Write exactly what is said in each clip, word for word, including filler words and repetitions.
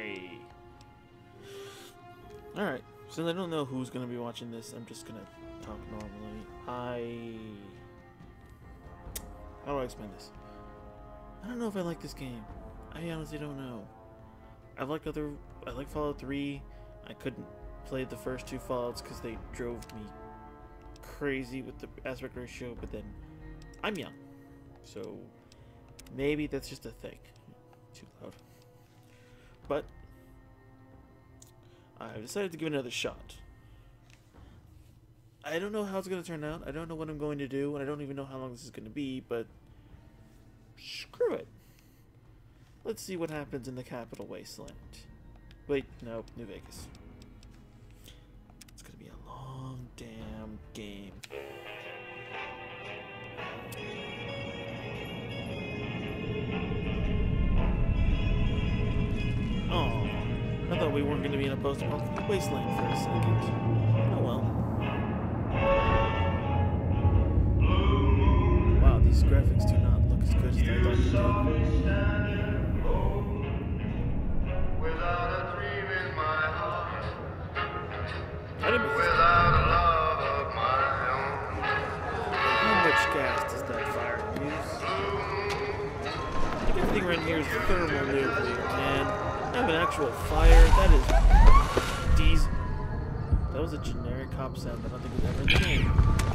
Hi. Alright, since I don't know who's gonna be watching this, I'm just gonna talk normally. I... How do I explain this? I don't know if I like this game. I honestly don't know. I like other... I like Fallout three. I couldn't play the first two Fallouts because they drove me crazy with the aspect ratio, but then I'm young. So maybe that's just a thing. Too loud. But I decided to give it another shot. I don't know how it's going to turn out. I don't know what I'm going to do, and I don't even know how long this is going to be, but screw it. Let's see what happens in the Capital Wasteland. Wait, no, New Vegas. It's going to be a long damn game. Oh, I thought we weren't going to be in a post-apocalyptic wasteland for a second. Oh well. Wow, these graphics do not look as good as I thought they did. I didn't How much gas does that fire use? I think everything around here is thermonuclear, man. I have an actual fire. That is diesel. That was a generic cop sound that I don't think we've ever seen.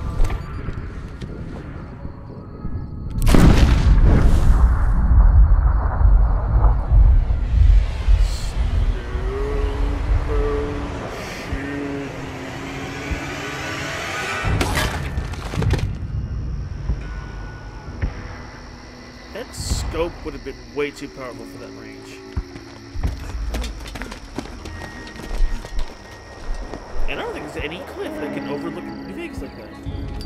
That scope would have been way too powerful for that range. And I don't think there's any cliff that can overlook New Vegas like that.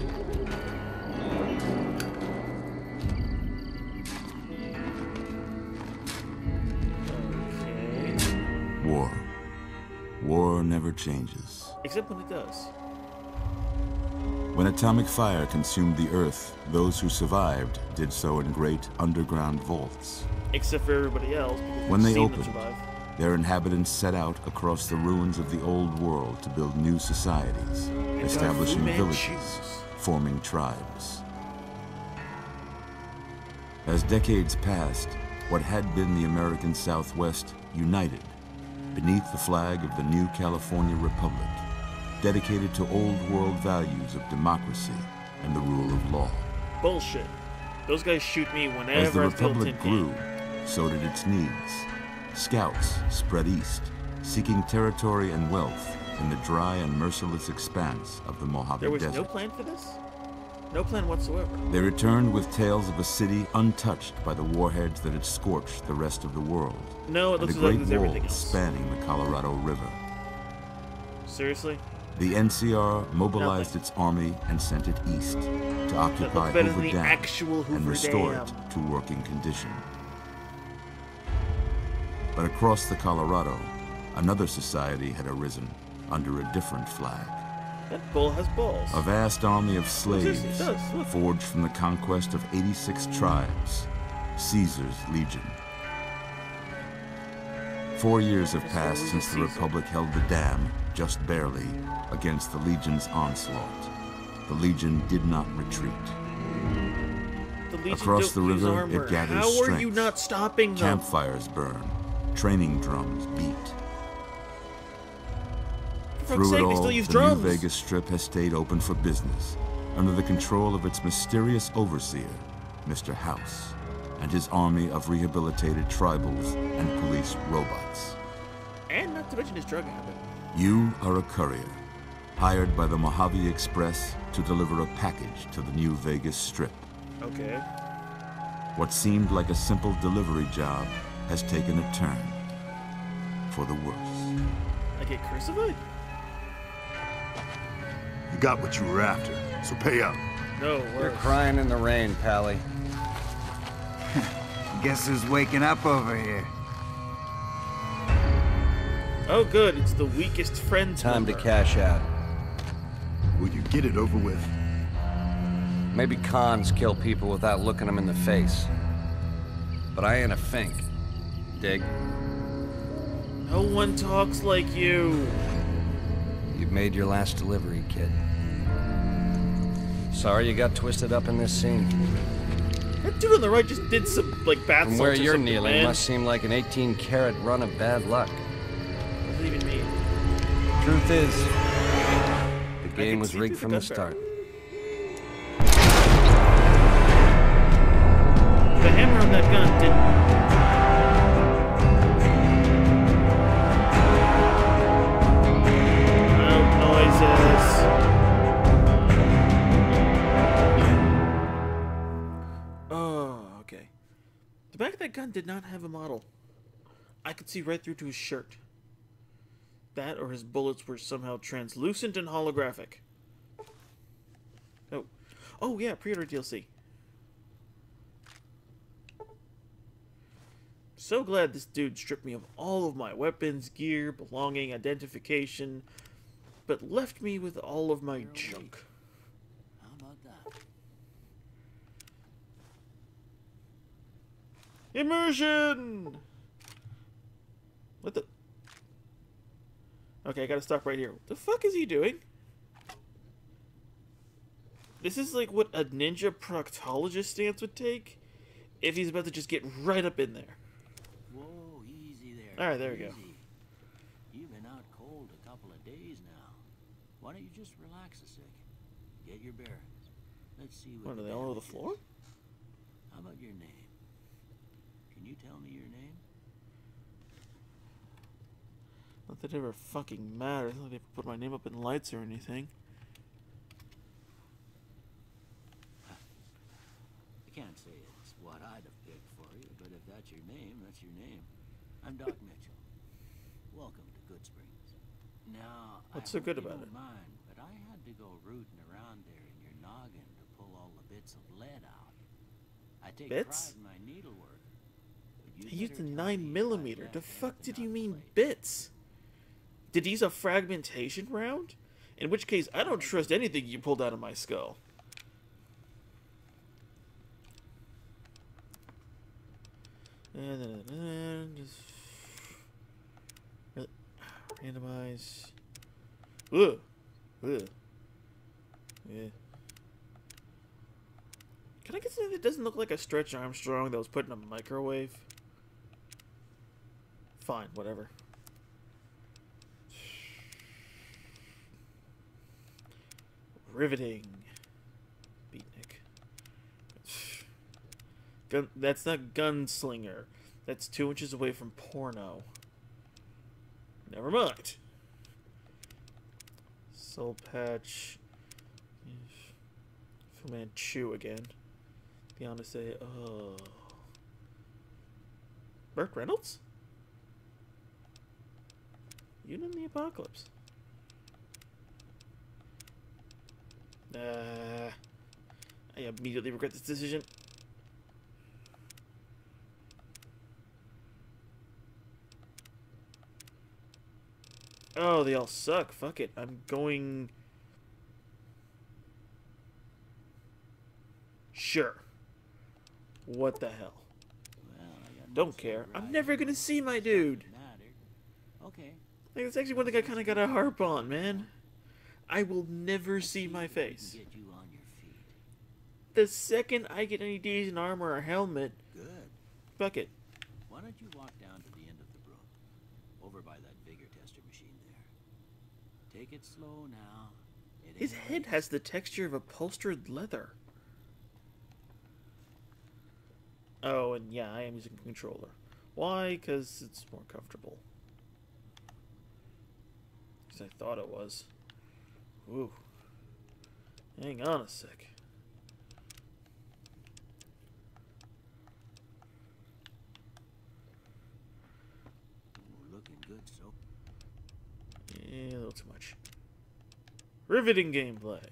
Okay. War. War never changes. Except when it does. When atomic fire consumed the Earth, those who survived did so in great underground vaults. Except for everybody else. When they opened, their inhabitants set out across the ruins of the old world to build new societies, establishing villages, forming tribes. As decades passed, what had been the American Southwest united beneath the flag of the new California Republic, dedicated to old world values of democracy and the rule of law. Bullshit. Those guys shoot me whenever As the I feel Republic tinky. grew, so did its needs. Scouts spread east, seeking territory and wealth in the dry and merciless expanse of the Mojave There was Desert. no plan for this? No plan whatsoever. They returned with tales of a city untouched by the warheads that had scorched the rest of the world. No, it and looks the like Great there's Wall everything else. spanning the Colorado River. Seriously? The N C R mobilized Nothing. its army and sent it east to occupy Hoover Dam actual Hoover and restore Dam. it to working condition. But across the Colorado, another society had arisen under a different flag. That bull has balls. A vast army of slaves It does, look. forged from the conquest of eighty-six tribes, Caesar's Legion. Four years have passed since the Republic held the dam, just barely, against the Legion's onslaught. The Legion did not retreat. The Legion Across the don't use river, armor. it gathers How strength. are you not stopping them? Campfires burn. Training drums beat. For Through fuck's it sake, all, they the still use New drums. Vegas Strip has stayed open for business, under the control of its mysterious overseer, Mister House, and his army of rehabilitated tribals and police robots. And not to mention his drug habit. You are a courier, hired by the Mojave Express to deliver a package to the New Vegas Strip. Okay. What seemed like a simple delivery job has taken a turn for the worse. I get crucified? You got what you were after, so pay up. No, You're worse. crying in the rain, Pally. Guess who's waking up over here? Oh good, it's the weakest friends Time to member. cash out. Will you get it over with? Maybe cons kill people without looking them in the face. But I ain't a fink. Dig? No one talks like you. You've made your last delivery, kid. Sorry you got twisted up in this scene. That dude on the right just did some, like, bath From salts where or you're something, kneeling man. must seem like an eighteen karat run of bad luck. What does it even mean? Truth is, the game can was see rigged through from the the gun start. The hammer on that gun didn't... The back of that gun did not have a model. I could see right through to his shirt. That or his bullets were somehow translucent and holographic. Oh. Oh yeah, pre-order D L C. So glad this dude stripped me of all of my weapons, gear, belonging, identification, but left me with all of my junk. How about that? Immersion! What the... Okay, I gotta stop right here. What the fuck is he doing? This is like what a ninja proctologist stance would take if he's about to just get right up in there. Whoa, easy there. Alright, there we go. Easy. You've been out cold a couple of days now. Why don't you just relax a sec? Get your bearings. Let's see what... What, are the they all over the damage floor? is. How about your name? Can you tell me your name? Not that it ever fucking matters. Not like they ever put my name up in lights or anything. I can't say it's what I'd have picked for you, but if that's your name, that's your name. I'm Doc Mitchell. Welcome to Good Springs. Now, What's I so good hope you about don't it? mind, but I had to go rooting around there in your noggin to pull all the bits of lead out. I take Bits? pride in my needlework. but you He used a better tell nine me if millimeter. I've The left fuck anything did you out of mean place. bits? Did he use a fragmentation round? In which case, I don't trust anything you pulled out of my skull. Just really randomize. Ugh. Ugh. Yeah. Can I get something that doesn't look like a Stretch Armstrong that was put in a microwave? Fine, whatever. Riveting. Beatnik. Gun, that's not gunslinger. That's two inches away from porno. Never mind. Soul patch. Fu Manchu again. Be honest, say, oh. Burt Reynolds? You in the apocalypse. Uh, I immediately regret this decision. Oh, they all suck. Fuck it. I'm going... Sure. What the hell? Well, I got Don't most of care. the I'm right never gonna see my dude. mattered. Okay. Like, that's actually one thing I kind of gotta harp on, man. I will never see my face. Get you on your feet. The second I get any decent armor or helmet, Good. fuck it. Why don't you walk down to the end of the room, over by that vigor tester machine there. Take it slow now. It His ain't head a has the texture of upholstered leather. Oh, and yeah, I am using a controller. Why? Because it's more comfortable. Because I thought it was. Ooh. Hang on a sec. Ooh, looking good so. Yeah, a little too much. Riveting gameplay.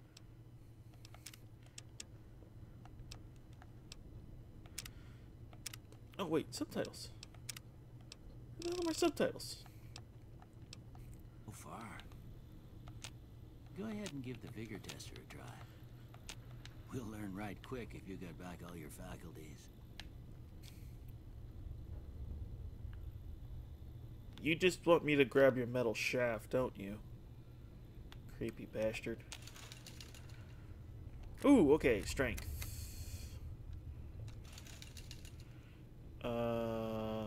Oh wait, subtitles. Where the hell are my subtitles? So far. Go ahead and give the vigor tester a try. We'll learn right quick if you got back all your faculties. You just want me to grab your metal shaft, don't you? Creepy bastard. Ooh, okay, strength. Uh...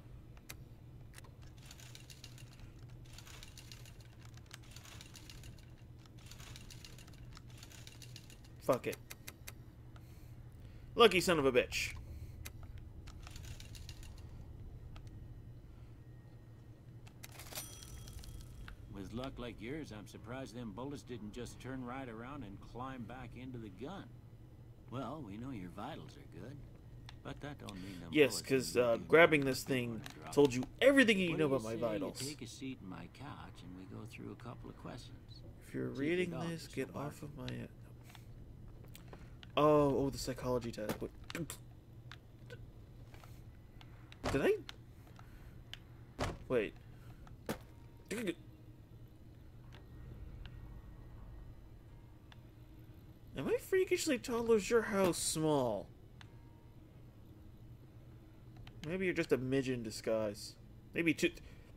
Fuck it. Lucky son of a bitch. With luck like yours, I'm surprised them bullets didn't just turn right around and climb back into the gun. Well, we know your vitals are good, but that don't mean them Yes, bullets because didn't uh, do grabbing nothing this but thing wanna drop told it. you everything you What know do about my say vitals. You take a seat in my couch and we go through a couple of questions. If you're See if reading your this, doctor's get so off of my... Oh, oh, the psychology test. Wait. Did I... Wait. Am I freakishly tall or is your house small? Maybe you're just a midget in disguise. Maybe two...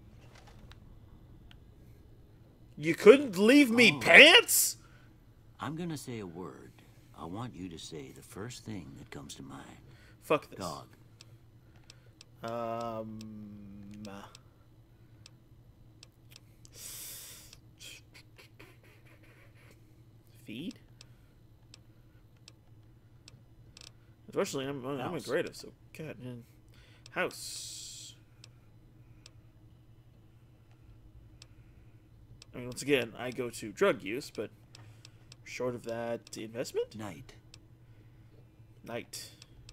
You couldn't leave me Oh. pants?! I'm gonna say a word. I want you to say the first thing that comes to mind. Fuck this. Dog. Um... Feed? Unfortunately, I'm, I'm a House. creative, so God, man. House. I mean, once again, I go to drug use, but short of that, investment? Night. Night.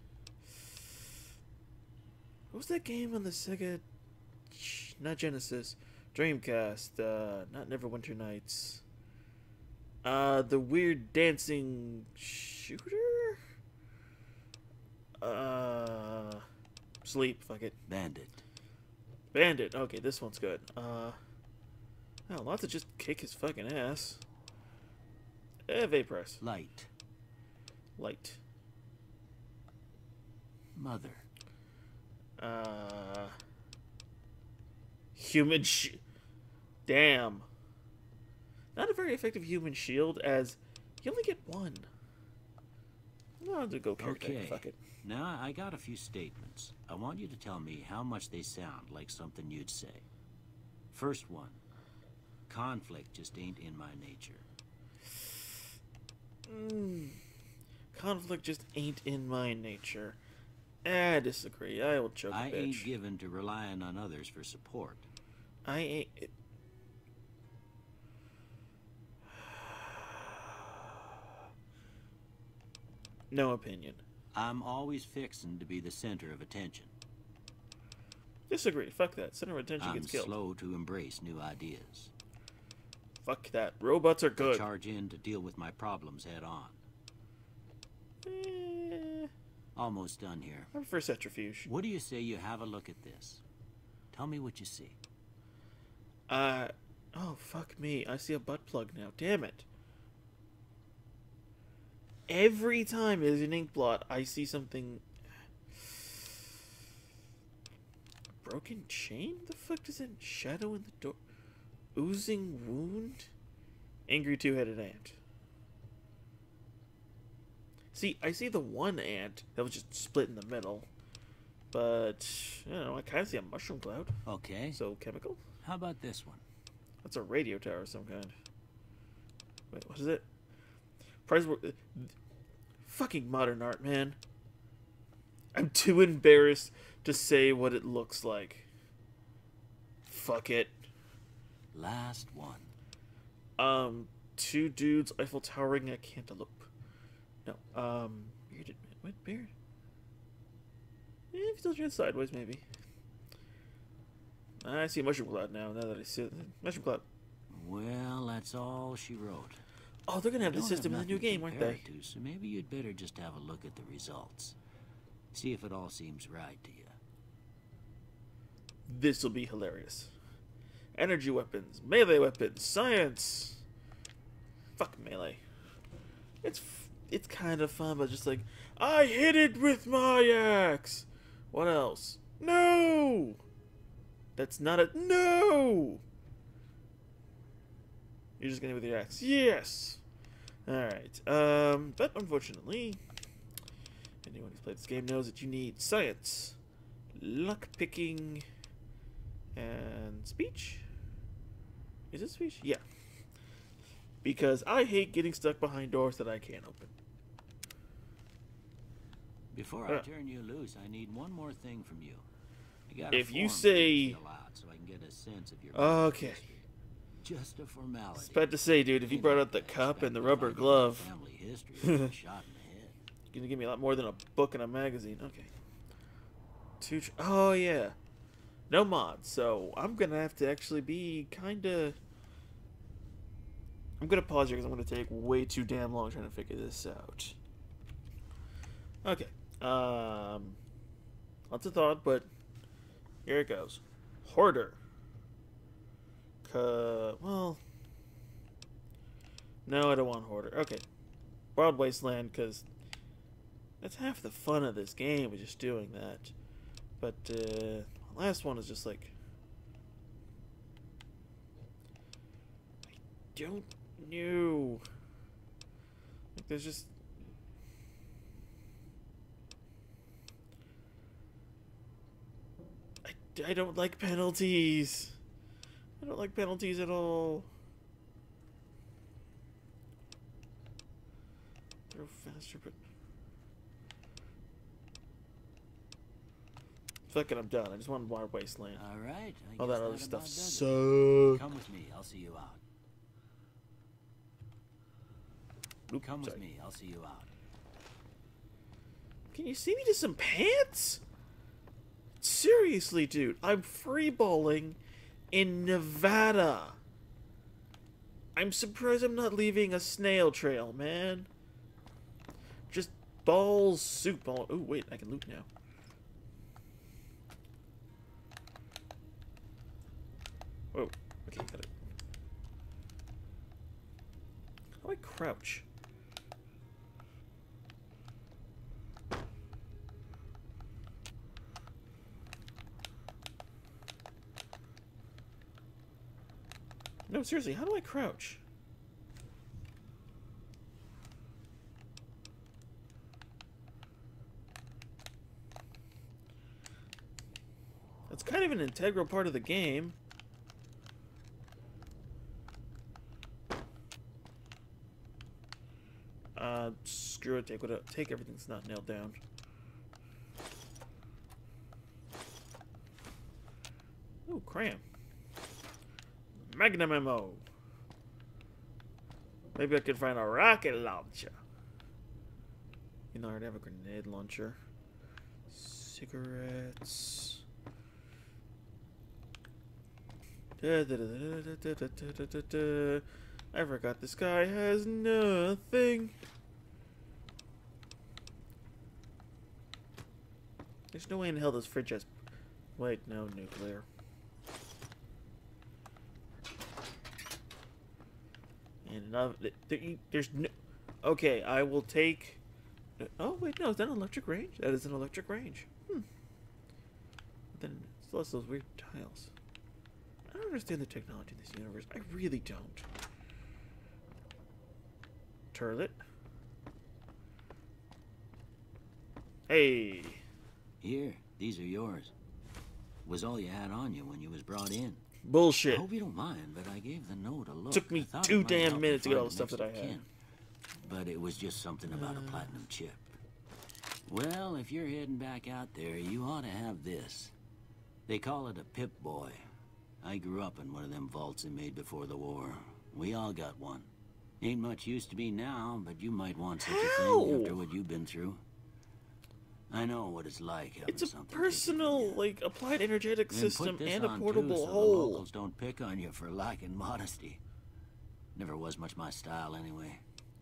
What was that game on the Sega? Not Genesis. Dreamcast. Uh, not Neverwinter Nights. Uh, the weird dancing shooter? Uh, sleep. Fuck it. Bandit. Bandit. Okay, this one's good. Uh, oh, lots of just kick his fucking ass. Eh, Vaporous. Light. Light. Mother. Uh, human sh... Damn. Not a very effective human shield, as you only get one. I'm going to go caretaker. Okay. Fuck it. Now, I got a few statements. I want you to tell me how much they sound like something you'd say. First one. Conflict just ain't in my nature. Mm. Conflict just ain't in my nature. I disagree. I will choke I a bitch. ain't given to relying on others for support. I ain't... It... No opinion. I'm always fixin' to be the center of attention. Disagree. Fuck that. Center of attention I'm gets killed. slow to embrace new ideas. Fuck that. Robots are I good. charge in to deal with my problems head on. Eh, Almost done here. I prefer centrifuge. What do you say you have a look at this? Tell me what you see. Uh, oh, fuck me. I see a butt plug now. Damn it. Every time there's an ink blot, I see something... Broken chain? The fuck does that shadow in the door? Oozing wound? Angry two-headed ant. See, I see the one ant that was just split in the middle. But, you know, I kind of see a mushroom cloud. Okay. So, chemical? How about this one? That's a radio tower of some kind. Wait, what is it? Price work. Fucking modern art, man. I'm too embarrassed to say what it looks like. Fuck it. Last one. Um, two dudes Eiffel towering a cantaloupe. No, um, bearded man. What beard? Eh, if you still turn sideways, maybe. I see a mushroom cloud now. Now that I see it, mushroom cloud. Well, that's all she wrote. Oh, they're gonna have I this don't system in the nothing new to game, aren't compare they? it to, so maybe you'd better just have a look at the results. See if it all seems right to you. This will be hilarious. Energy weapons, melee weapons, science. Fuck melee. It's it's kind of fun, but just like I hit it with my axe. What else? No. That's not a... No! You're just gonna hit with your axe. Yes! Alright. Um, but unfortunately, anyone who's played this game knows that you need science, luck picking, and speech? Is it speech? Yeah. Because I hate getting stuck behind doors that I can't open. Before I Uh. turn you loose, I need one more thing from you. I got a If you form say- to fill out so I can get a sense of your Okay. history. Just a formality. I was about to say, dude, if you brought out the cup and the rubber glove, Family history is a shot in the head. you're gonna give me a lot more than a book and a magazine. Okay. Two. Tr oh yeah. No mods, so I'm gonna have to actually be kinda. I'm gonna pause here because I'm gonna take way too damn long trying to figure this out. Okay. Um. Lots of thought, but here it goes. Hoarder. Uh, well, no, I don't want Hoarder. Okay, Wild Wasteland, because that's half the fun of this game, is just doing that. But uh, the last one is just like, I don't know. Like, there's just I, I don't like penalties. I don't like penalties at all. Throw faster, but fuck it, I'm done. I just want Wild Wasteland. All right. I All guess that other about stuff does it. sucks. Come with me. I'll see you out. Oop, Come with sorry. me. I'll see you out. Can you see me to some pants? Seriously, dude, I'm freeballing in Nevada. I'm surprised I'm not leaving a snail trail, man. Just balls, soup, ball. Oh, wait, I can loot now. Whoa, okay, got it. How do I crouch? No, seriously, how do I crouch? That's kind of an integral part of the game. Uh, screw it, take what take everything that's not nailed down. Ooh, cram. Magnum ammo. Maybe I could find a rocket launcher. You know, I already have a grenade launcher. Cigarettes. Da, da, da, da, da, da, da, da, da. I forgot this guy has nothing. There's no way in hell this fridge has... Wait, no, nuclear. And another, there, there's no... Okay, I will take... Oh, wait, no, is that an electric range? That is an electric range. Hmm. But then it still has those weird tiles. I don't understand the technology in this universe. I really don't. Turlet. Hey. Here, these are yours. Was all you had on you when you was brought in. Bullshit. I hope you don't mind, but I gave the note a look. Took me I thought two it might damn help minutes to you get all find the stuff next that I of had. kin. But it was just something about a platinum chip. Well, if you're heading back out there, you ought to have this. They call it a Pip-Boy. I grew up in one of them vaults they made before the war. We all got one. Ain't much use to me now, but you might want such a How? thing after what you've been through. I know what it's like having It's a something taken personal, from you. like, applied energetic And system put this and a on, portable too, so the hole. locals don't pick on you for lacking modesty. Never was much my style anyway.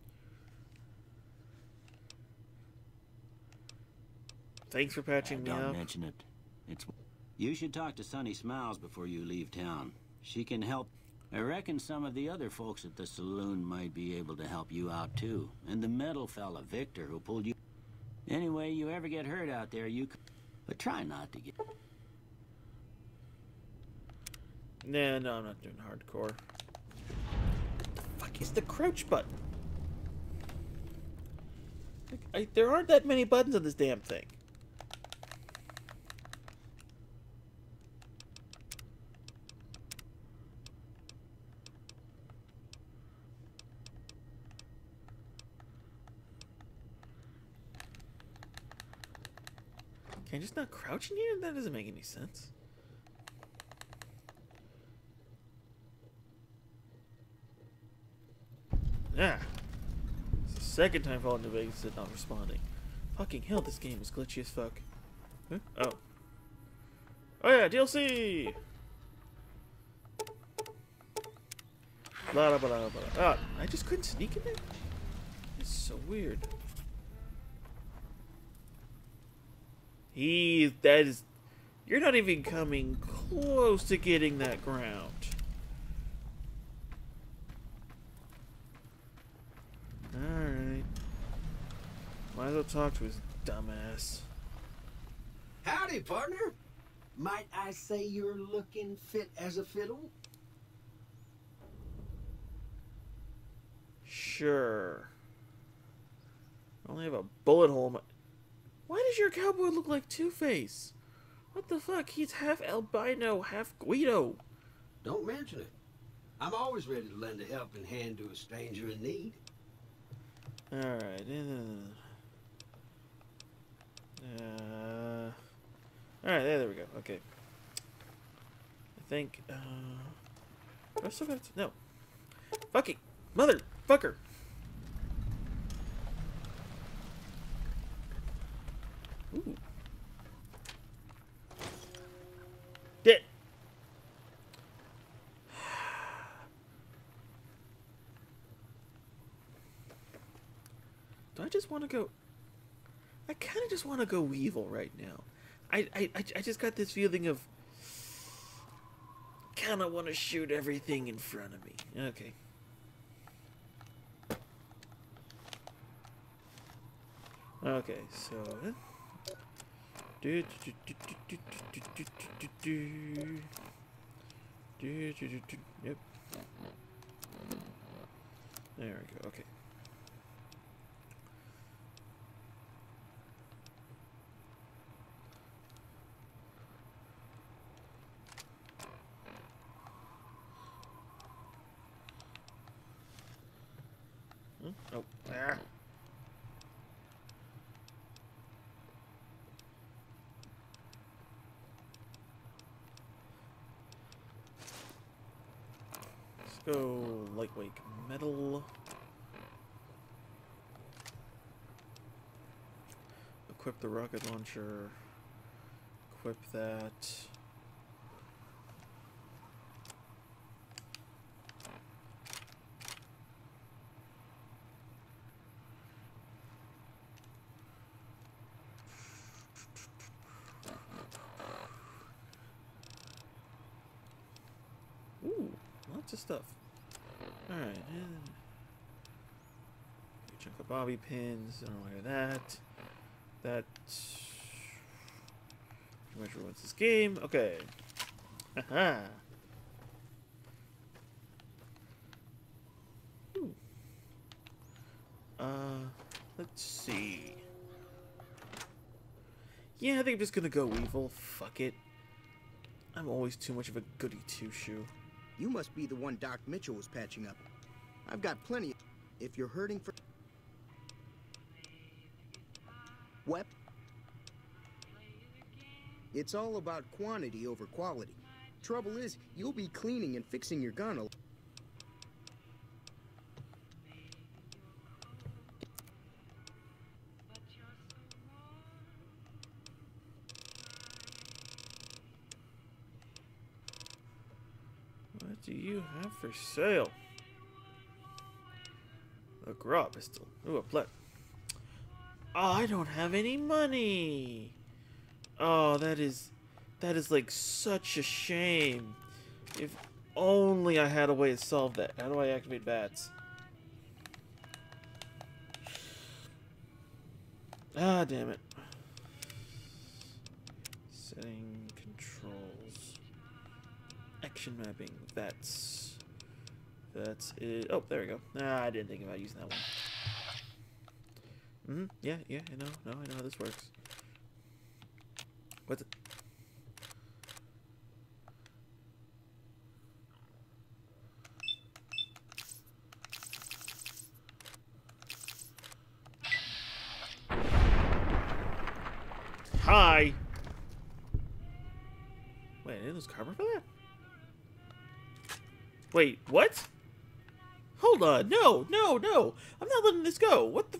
Thanks for patching Uh, me don't up. mention it. It's. You should talk to Sunny Smiles before you leave town. She can help. I reckon some of the other folks at the saloon might be able to help you out too. And the metal fella, Victor, who pulled you. Anyway, you ever get hurt out there, you. C but try not to get. Nah, no, I'm not doing hardcore. What the fuck is the crouch button? Like, I, there aren't that many buttons on this damn thing. Can I just not crouch in here? That doesn't make any sense. Yeah. It's the second time Fallout New Vegas is not responding. Fucking hell, this game is glitchy as fuck. Huh? Oh. Oh yeah, D L C! Blah, blah, blah, blah, blah. Ah, I just couldn't sneak in there? It's so weird. He, that is, you're not even coming close to getting that ground. Alright. Might as well talk to his dumbass. Howdy, partner. Might I say you're looking fit as a fiddle? Sure. I only have a bullet hole in my... Why does your cowboy look like Two-Face? What the fuck? He's half albino, half Guido. Don't mention it. I'm always ready to lend a helping hand to a stranger in need. Alright. Uh, Alright, there, there we go. Okay. I think, uh... I still got to... No. Fucking... Motherfucker! Ooh. Dead. Do I just want to go... I kind of just want to go evil right now. I, I, I, I just got this feeling of... kind of want to shoot everything in front of me. Okay. Okay, so... Do do do do do do do do do do do do do. Yep. There we go. Okay. Hmm? Oh. Ah. Go lightweight metal. Equip the rocket launcher. Equip that. Ooh, lots of stuff. Alright, and a chunk of bobby pins. I don't want to hear that. That pretty much ruins this game. Okay. Haha. Ooh. Uh, let's see. Yeah, I think I'm just gonna go evil. Fuck it. I'm always too much of a goody two-shoe. You must be the one Doc Mitchell was patching up. I've got plenty. If you're hurting for... Wep. It's all about quantity over quality. Trouble is, you'll be cleaning and fixing your gun a... What do you have for sale? A graw pistol. Ooh, a plet. Oh, I don't have any money. Oh, that is... That is like such a shame. If only I had a way to solve that. How do I activate bats? Ah, damn it. Setting controls. direction mapping. That's that's it. Oh, there we go. Nah, I didn't think about using that one. Mm-hmm. Yeah, yeah, I know. No, I know how this works. What's it? Hi. Wait, I didn't lose carbon for that? Wait, what? Hold on. No, no, no. I'm not letting this go. What the?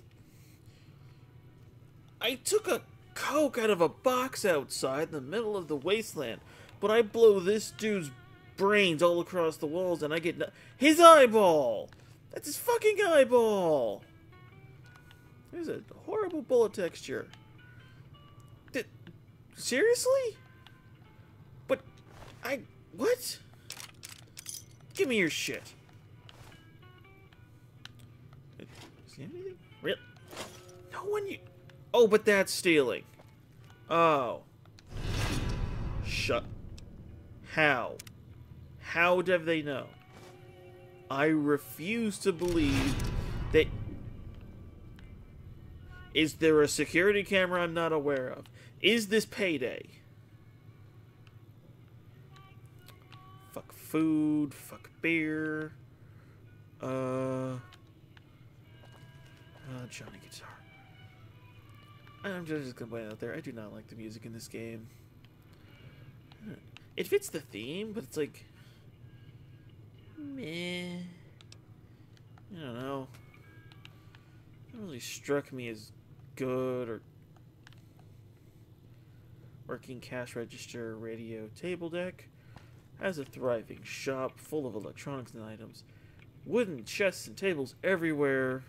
I took a Coke out of a box outside in the middle of the wasteland, but I blow this dude's brains all across the walls and I get no his eyeball! That's his fucking eyeball! There's a horrible bullet texture. Did, seriously? But I... What? Give me your shit. See anything? Real? No one you... Oh, but that's stealing. Oh. Shut. How? How do they know? I refuse to believe that... Is there a security camera I'm not aware of? Is this payday? Fuck food, fuck beer. Uh... uh Johnny Guitar. I'm just gonna put it out there. I do not like the music in this game. It fits the theme, but it's like... meh. I don't know. It really struck me as good or... Working cash register, radio, table deck. Has a thriving shop full of electronics and items. Wooden chests and tables everywhere.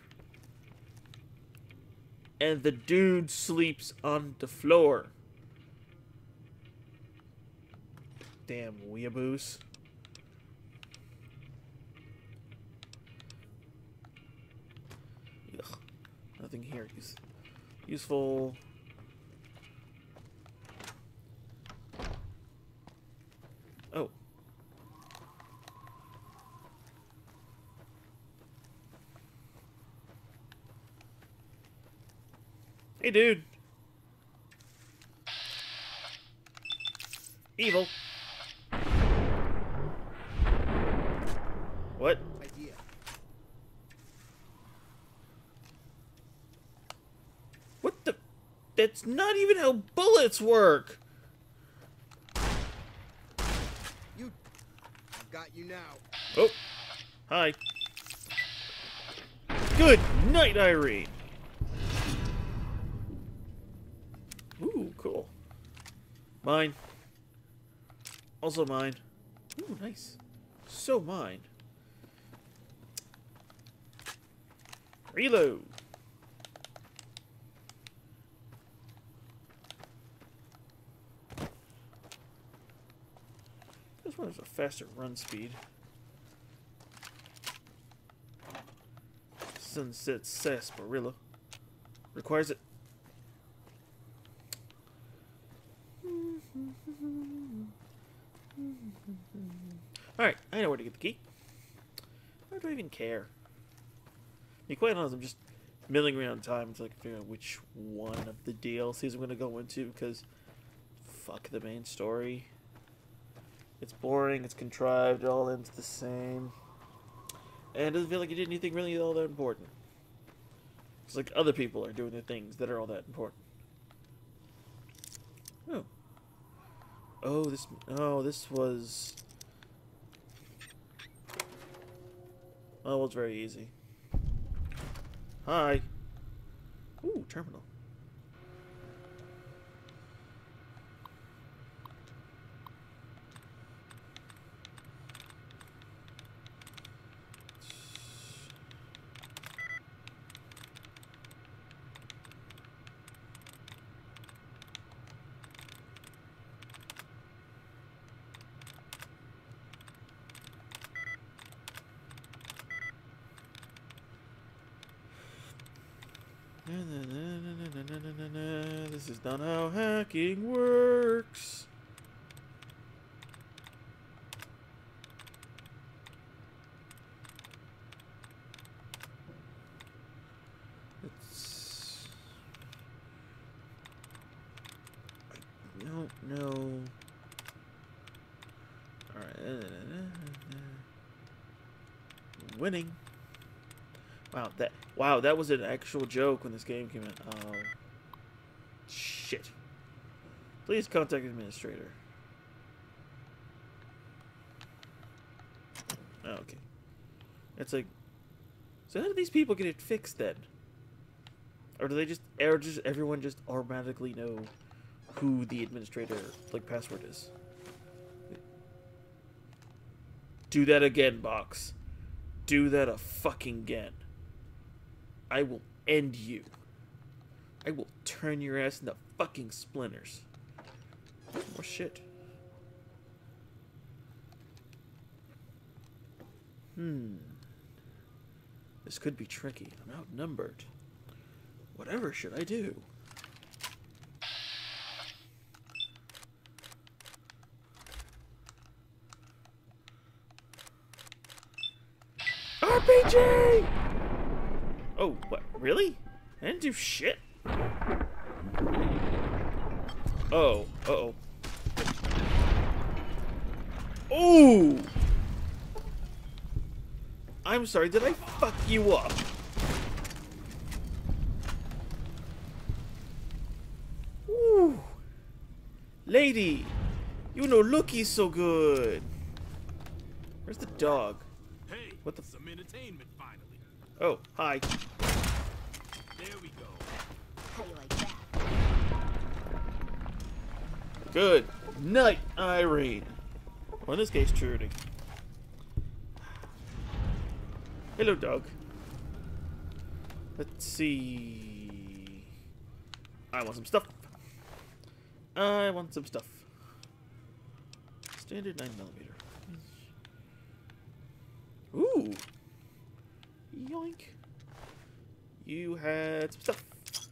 And the dude sleeps on the floor. Damn weeaboos. Ugh. Nothing here. Use useful. Oh. Hey, dude. Evil. What? Idea. What the? That's not even how bullets work. You... I've got you now. Oh. Hi. Good night, Irene. Ooh, cool. Mine. Also mine. Ooh, nice. So mine. Reload. This one has a faster run speed. Sunset Sarsaparilla. Requires it. Alright, I know where to get the key. Why do I even care? To be quite honest, I'm just milling around time until I can figure out which one of the D L Cs I'm going to go into, because fuck the main story. It's boring, it's contrived, it all ends the same. And it doesn't feel like you did anything really all that important. It's like other people are doing the things that are all that important. Oh. Oh, this... Oh, this was... Oh, well, it's very easy. Hi. Ooh, terminal. This is not how hacking works. Winning. Wow, that wow, that was an actual joke when this game came in. Oh, shit. Please contact administrator. Oh, okay. It's like, so how do these people get it fixed then? Or do they just, or just everyone just automatically know who the administrator, like, password is? Do that again, box. Do that a fucking again. I will end you. I will turn your ass into fucking splinters. More shit. Hmm. This could be tricky. I'm outnumbered. Whatever should I do? R P G! Oh, what? Really? I didn't do shit? Oh, uh-oh. Oh! I'm sorry, did I fuck you up? Ooh. Lady, you no looky so good. Where's the dog? Hey, what the? Some entertainment finally. Oh, hi. There we go. How you like that? Good night, Irene. Well, in this case, Trudy. Hello, dog. Let's see. I want some stuff. I want some stuff. Standard nine millimeter. Ooh. Yoink. You had some stuff.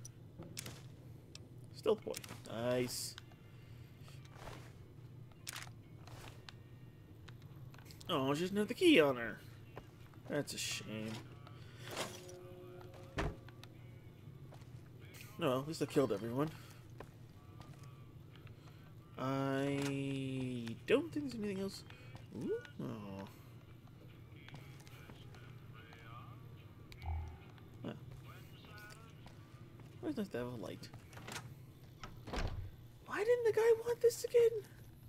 Stealth boy. Nice. Oh, she doesn't have the key on her. That's a shame. No, at least I killed everyone. I don't think there's anything else. Ooh. Oh. Well. Where's nice to have a light? Why didn't the guy want this again?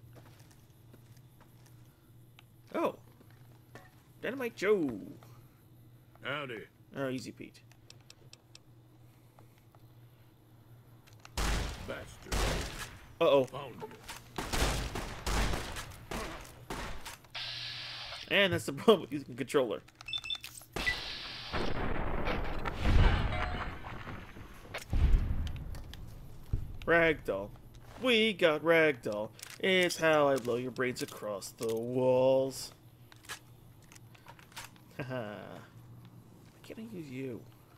Oh. Dynamite Joe. Howdy. Oh, easy Pete. Bastard. Uh-oh. Found it. And that's the problem with using a controller. Ragdoll. We got Ragdoll. It's how I blow your brains across the walls. Haha. Why can't I use you?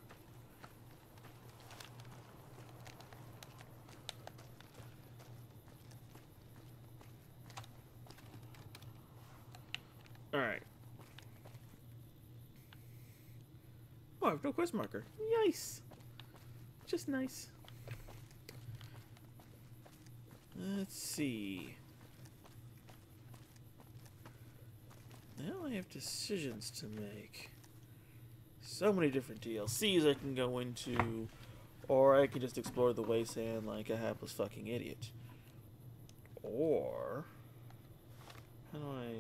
Alright. Oh, I have no quest marker. Nice. Just nice. Let's see. Now I have decisions to make. So many different D L Cs I can go into, or I can just explore the wasteland like a hapless fucking idiot. Or how do I?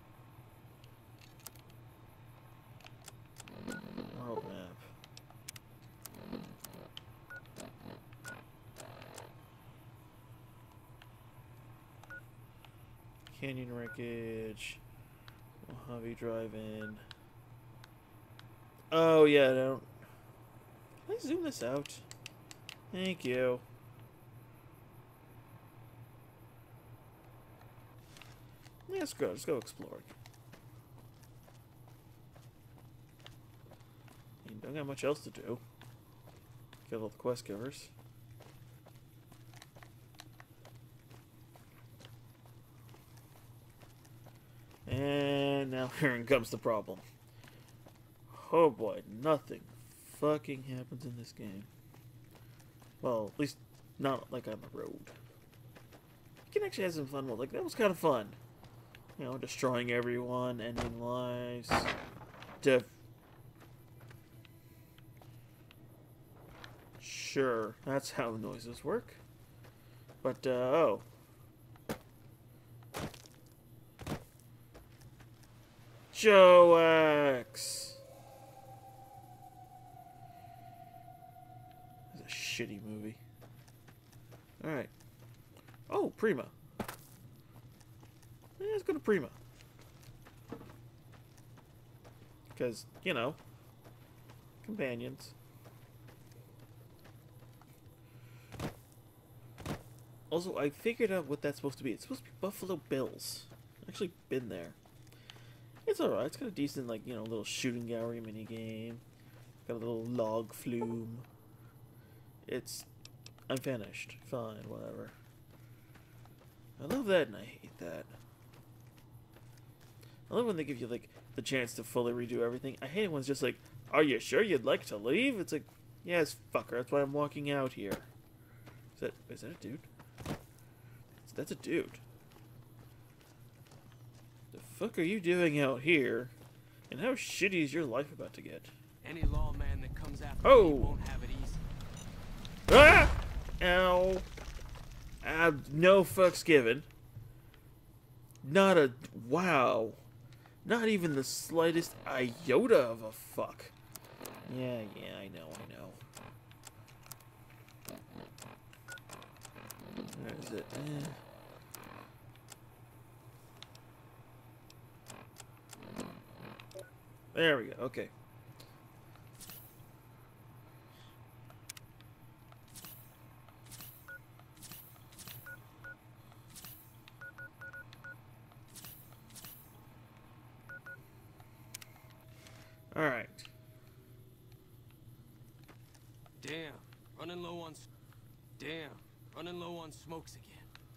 World map. Canyon wreckage. Mojave Drive-In. Oh yeah, I don't. Can I zoom this out? Thank you. Yeah, let's go. Let's go explore. You don't got much else to do. Kill all the quest givers. And now here comes the problem. Oh boy, nothing fucking happens in this game. Well, at least not like on the road. You can actually have some fun with like that was kind of fun. You know, destroying everyone, ending lives. Def Sure, that's how noises work. But, uh, oh. Joe X! It's a shitty movie. Alright. Oh, Prima. Yeah, let's go to Prima. Because, you know, companions. Also, I figured out what that's supposed to be. It's supposed to be Buffalo Bills. I've actually been there. It's alright. It's got a decent, like, you know, little shooting gallery mini game. Got a little log flume. It's unfinished. Fine, whatever. I love that and I hate that. I love when they give you, like, the chance to fully redo everything. I hate it when it's just like, are you sure you'd like to leave? It's like, yes, fucker, that's why I'm walking out here. Is that, is that a dude? That's a dude. The fuck are you doing out here? And how shitty is your life about to get? Any lawman that comes after oh. me won't have it easy. Ah! Ow. Uh, no fucks given. Not a... Wow. Not even the slightest iota of a fuck. Yeah, yeah, I know, I know. Where is it? Eh. There we go, okay. Alright. Damn, running low on... Damn, running low on smokes again.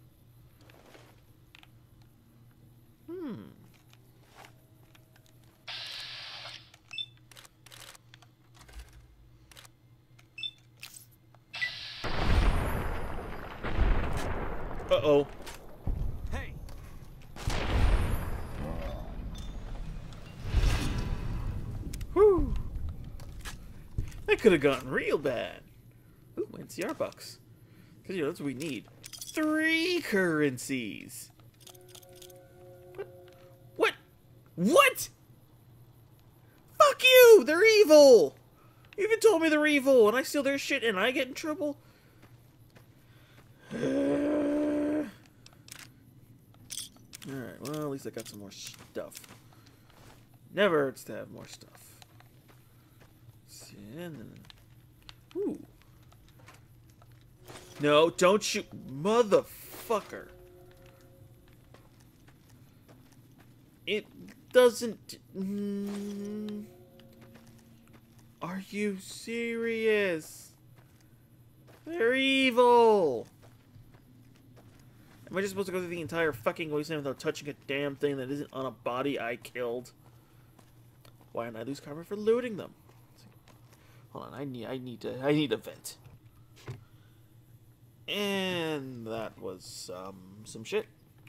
Hmm. Uh-oh. Hey. Whew. That could have gotten real bad. Ooh, N C R bucks. Because, you know, that's what we need. Three currencies. What? What? What? Fuck you! They're evil! You even told me they're evil, and I steal their shit and I get in trouble? Alright, well, at least I got some more stuff. Never hurts to have more stuff. Ooh. No, don't shoot. Motherfucker. It doesn't... Mm, are you serious? They're evil. Am I just supposed to go through the entire fucking wasteland without touching a damn thing that isn't on a body I killed? Why didn't I lose karma for looting them? Hold on, I need, I need to, I need a vent. And that was um, some shit.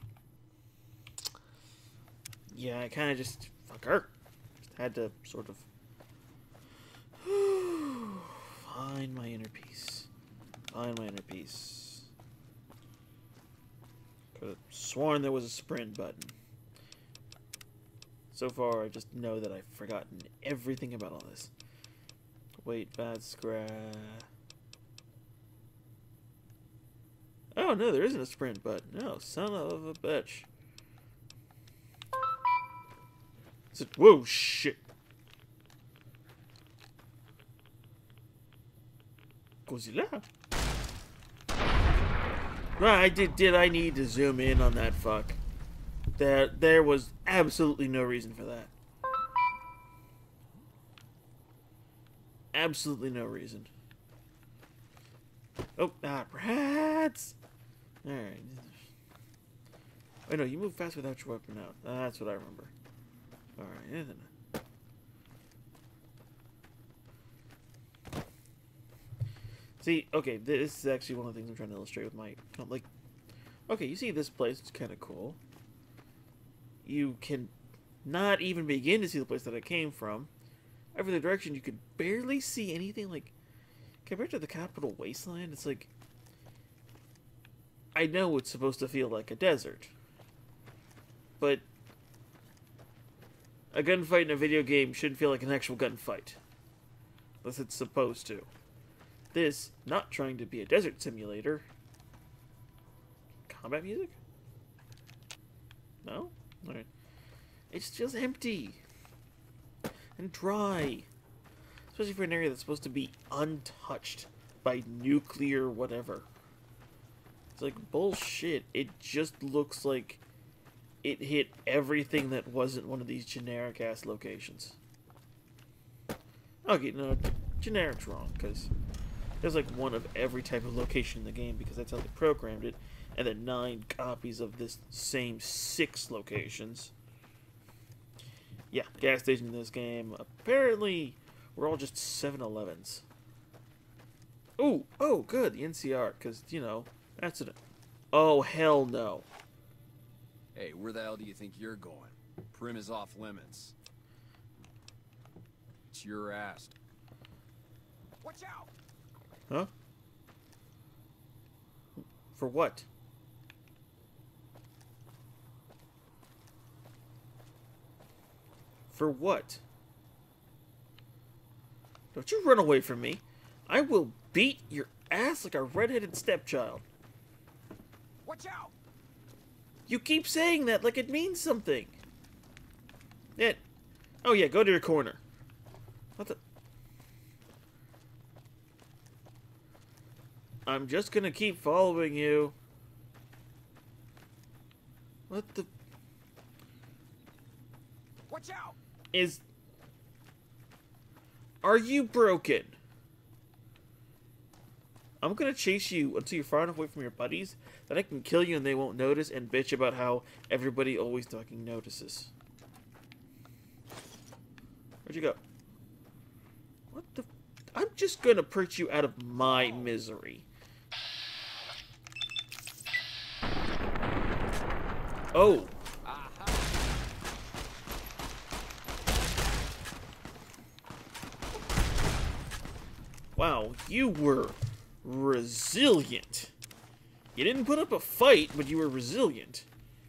Yeah, I kind of just fuck her. Just had to sort of find my inner peace. Find my inner peace. Could have sworn there was a sprint button. So far, I just know that I've forgotten everything about all this. Wait, bad scrap. Oh no, there isn't a sprint button. No, son of a bitch. Is it, whoa, shit. Godzilla. Right, I did. Did I need to zoom in on that fuck? There, there was absolutely no reason for that. Absolutely no reason. Oh, ah, rats! Alright. Oh no, you move fast without your weapon out. That's what I remember. Alright, and then... See, okay, this is actually one of the things I'm trying to illustrate with my... Like, okay, you see this place, it's kind of cool. You can not even begin to see the place that I came from. Every other direction, you could barely see anything. Like, compared to the Capital Wasteland, it's like... I know it's supposed to feel like a desert. But... a gunfight in a video game shouldn't feel like an actual gunfight. Unless it's supposed to. This, not trying to be a desert simulator. Combat music? No? Alright. It's just empty. And dry. Especially for an area that's supposed to be untouched by nuclear whatever. It's like bullshit. It just looks like it hit everything that wasn't one of these generic ass locations. Okay, no, generic's wrong, because there's like one of every type of location in the game, because that's how they programmed it, and then nine copies of this same six locations. Yeah, gas stations in this game, apparently, we're all just seven elevens. Oh, oh, good, the N C R, because, you know, that's an... Oh, hell no. Hey, where the hell do you think you're going? Prim is off limits. It's your ass. Watch out! Huh? For what? For what? Don't you run away from me. I will beat your ass like a redheaded stepchild. Watch out! You keep saying that like it means something. It. Oh yeah, go to your corner. What the? I'm just gonna keep following you. What the? Watch out! Is... Are you broken? I'm gonna chase you until you're far enough away from your buddies that I can kill you and they won't notice and bitch about how everybody always fucking notices. Where'd you go? What the... I'm just gonna put you out of my misery. Oh. Wow, you were resilient. You didn't put up a fight, but you were resilient.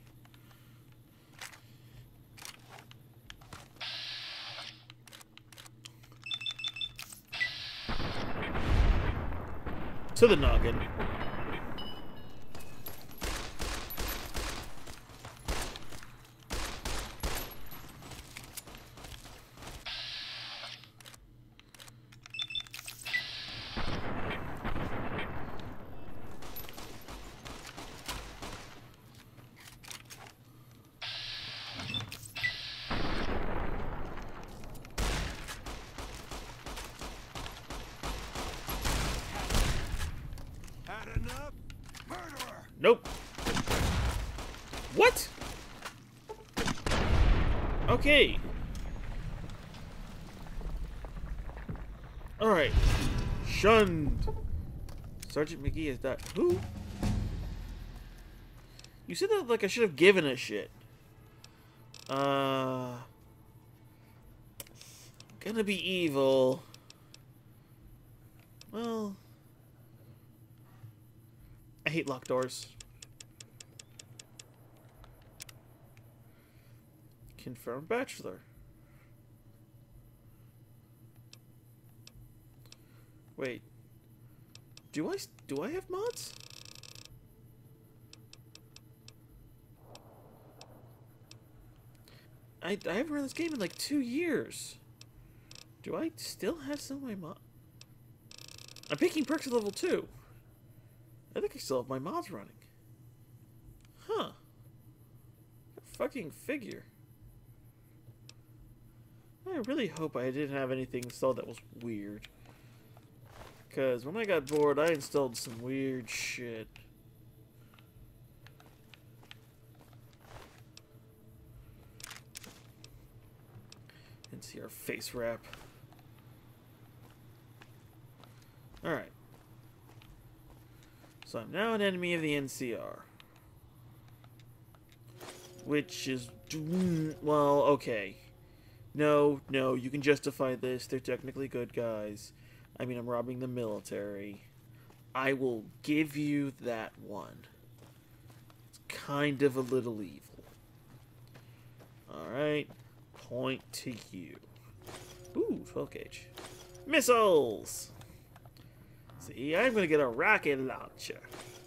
To the noggin. Nope. What? Okay. Alright. Shunned. Sergeant McGee has died. Who? You said that like I should have given a shit. Uh... Gonna be evil. Well... I hate locked doors. Confirmed bachelor. Wait. Do I do I have mods? I I haven't run this game in like two years. Do I still have some of my mod? I'm picking perks at level two. I think I still have my mods running. Huh. Fucking figure. I really hope I didn't have anything installed that was weird. Because when I got bored, I installed some weird shit. And see our face wrap. Alright. So I'm now an enemy of the N C R. Which is Well, okay. No, no, you can justify this. They're technically good guys. I mean, I'm robbing the military. I will give you that one. It's kind of a little evil. Alright. Point to you. Ooh, twelve gauge. Missiles! See, I'm gonna get a rocket launcher.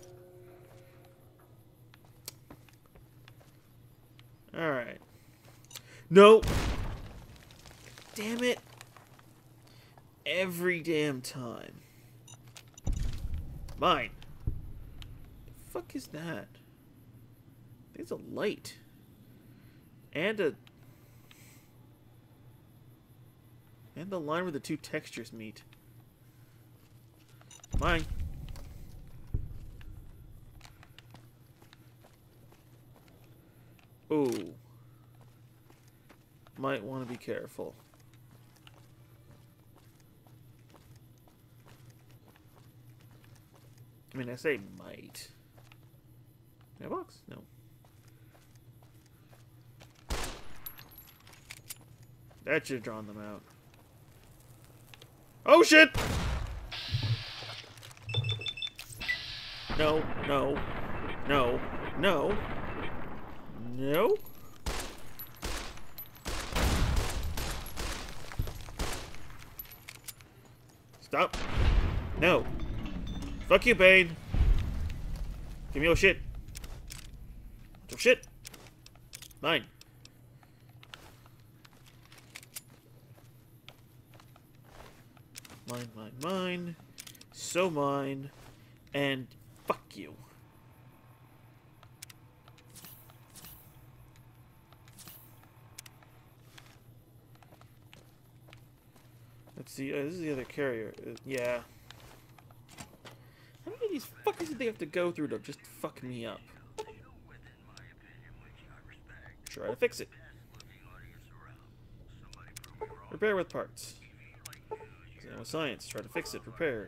Alright. No! Damn it. Every damn time. Mine. The fuck is that? There's a light. And a... And the line where the two textures meet. Mine. Ooh. Might want to be careful. I mean, I say might. Mailbox? No. That should have drawn them out. Oh shit! No, no, no, no, no. Stop. No. Fuck you, Bane. Give me your shit. Your shit. Mine. Mine, mine, mine. So mine. And fuck you. Let's see. Uh, this is the other carrier. Uh, yeah. How many of these fuckers did they have to go through to just fuck me up? Try to fix it. Repair with parts. Examine with science. Try to fix it. Repair.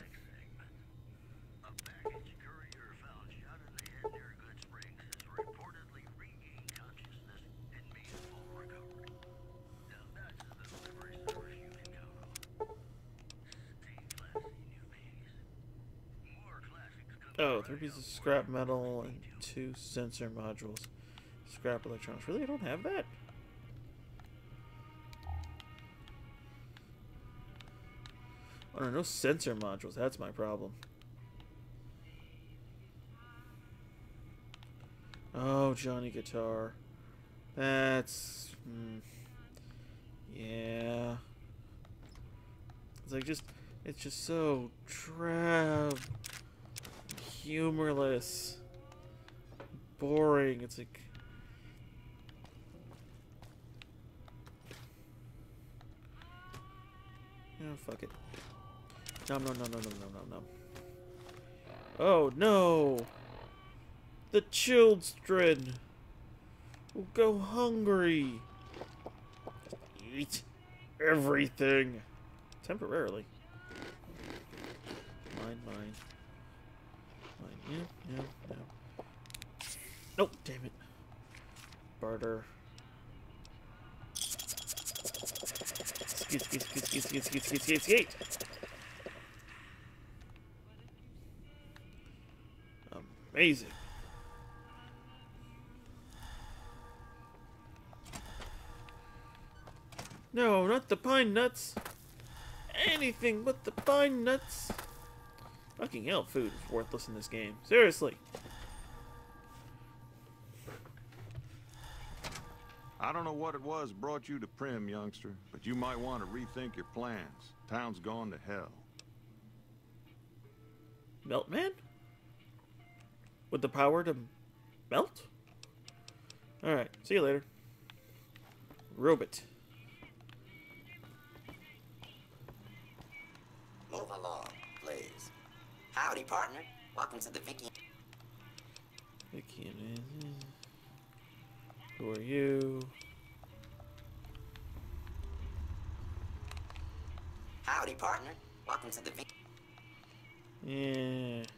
Oh, three pieces of scrap metal and two sensor modules. Scrap electronics. Really? I don't have that? Oh, no, no sensor modules. That's my problem. Oh, Johnny Guitar. That's... Hmm. Yeah. It's like just... It's just so drab. Humorless. Boring. It's like... Oh, fuck it. No, no, no, no, no, no, no, no. Oh, no! The children will go hungry. Eat everything. Temporarily. Mine, mine. Mine, yeah, yeah, yeah. Nope, damn it. Barter. Skate, skate, skate, skate, skate, skate, skate, skate, skate. Amazing. No, not the pine nuts. Anything but the pine nuts. Fucking hell, food is worthless in this game. Seriously. I don't know what it was brought you to Prim, youngster, but you might want to rethink your plans. Town's gone to hell. Melt man? With the power to melt? Alright, see you later. Robot. Move along, please. Howdy, partner. Welcome to the Vicky. Vicky, who are you? Howdy, partner. Welcome to the Vicky. Yeah.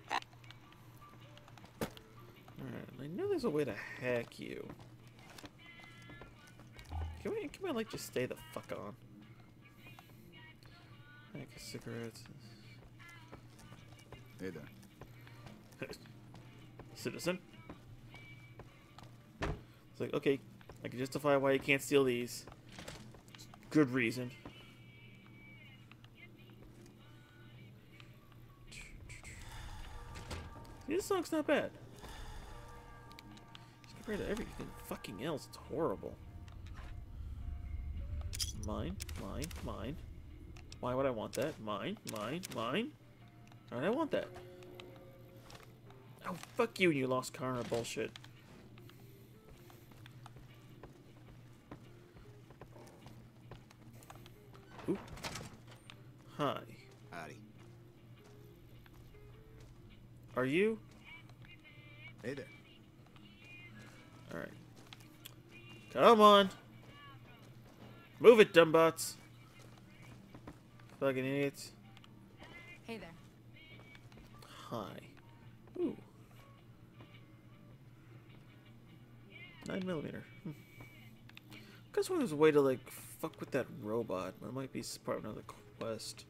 Alright, I know there's a way to hack you. Can we, can we like just stay the fuck on? Pack of cigarettes. Hey there. Citizen. It's like, okay, I can justify why you can't steal these. Good reason. See, this song's not bad. Just compared to everything fucking else, it's horrible. Mine, mine, mine. Why would I want that? Mine, mine, mine. Alright, I want that. Oh, fuck you and you lost car or bullshit. Ooh. Hi. Howdy. Are you? Hey there. Alright. Come on. Move it, dumbbots. Fucking idiots. Hey there. Hi. Ooh. Nine millimeter. Hmm. I guess when there's a way to like fuck with that robot, but it might be part of another quest.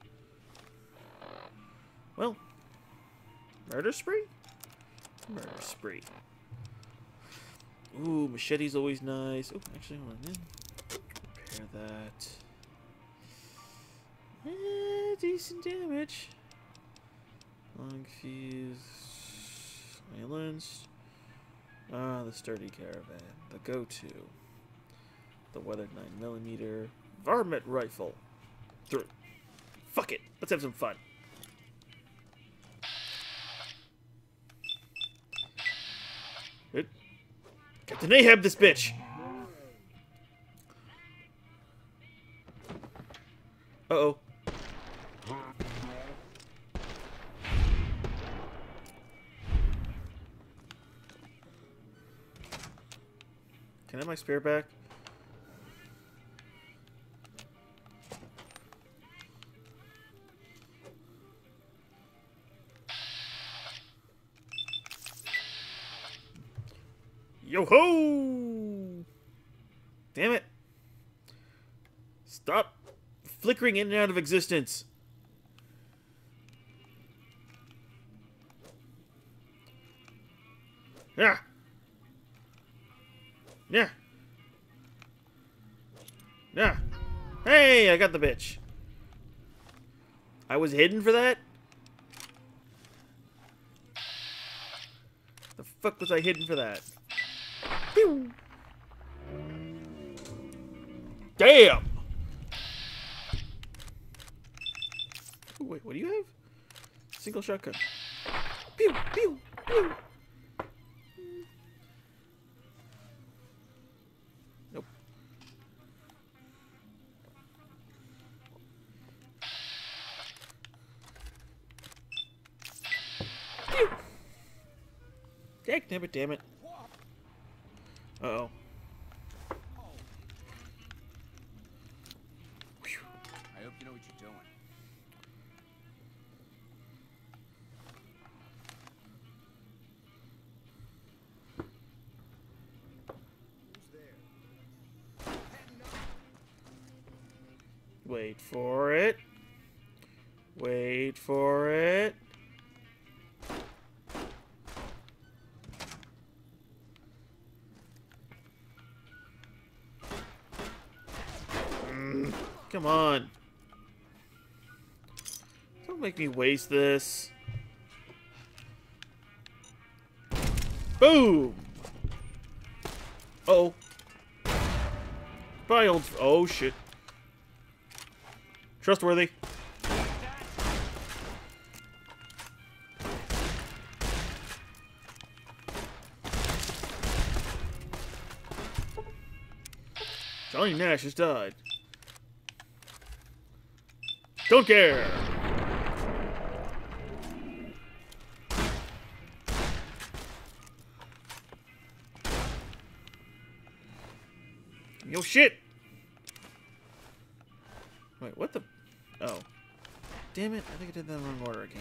Well, murder spree? Murder spree. Ooh, machete's always nice. Oh, actually, hold on. Repair that. Eh, decent damage. Long fuse. Silence. Ah, the sturdy caravan. The go-to. The weathered nine millimeter. Varmint rifle. Through. Fuck it. Let's have some fun. It. Captain Ahab, this bitch. Uh-oh. Can I have my spear back? Yo-ho! Damn it. Stop flickering in and out of existence. Yeah. Yeah. Yeah. Hey, I got the bitch. I was hidden for that? The fuck was I hidden for that? Pew. Damn! Ooh, wait, what do you have? Single shotgun. Pew, pew, pew. Nope. Pew. Damn it, damn it. Uh-oh. I hope you know what you're doing. Wait for it. Wait for it. Mm, come on. Don't make me waste this. Boom! Uh-oh. Bye, old... Oh, shit. Trustworthy. Johnny Nash has died. Don't care. Yo, shit. Wait, what the... Oh. Damn it, I think I did that in the wrong order again.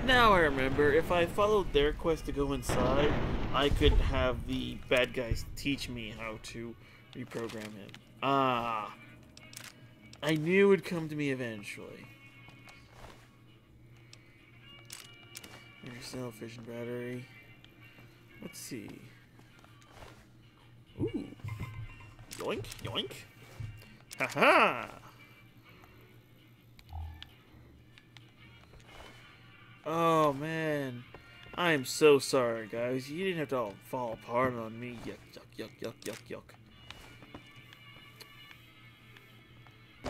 Now I remember, if I followed their quest to go inside, I could have the bad guys teach me how to reprogram him. Ah. I knew it would come to me eventually. Cell fission battery. Let's see. Ooh. Yoink, yoink. Haha! Oh man. I am so sorry, guys. You didn't have to all fall apart on me. Yuck, yuck, yuck, yuck, yuck, yuck.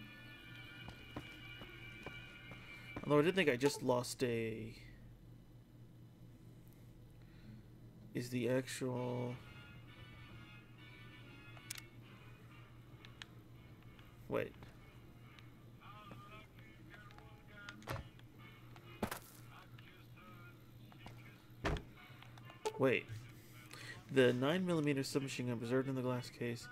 Although I did think I just lost a... Is the actual... Wait. Wait. The nine millimeter submachine gun preserved in the glass case.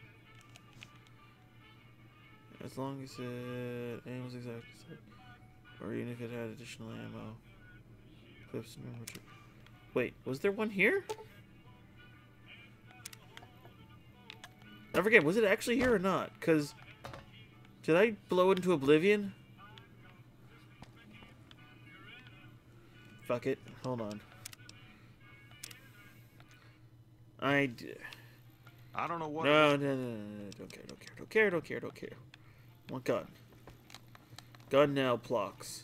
As long as it aim was exact, or even if it had additional ammo. Clips and memory. Wait, was there one here? I forget, was it actually here or not? Because, did I blow it into oblivion? Fuck it. Hold on. I d I don't know what... No, no, no, no, no, don't care, don't care, don't care, don't care, don't care. One gun. Gun now, Plox.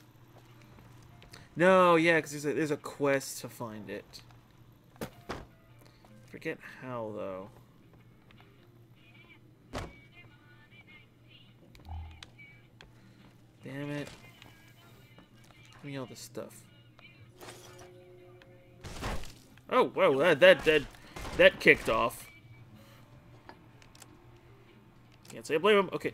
No, yeah, because there's a, there's a quest to find it. Forget how, though. Damn it. Give me all this stuff. Oh, whoa, that, that, that, that kicked off. Can't say I blame him. Okay.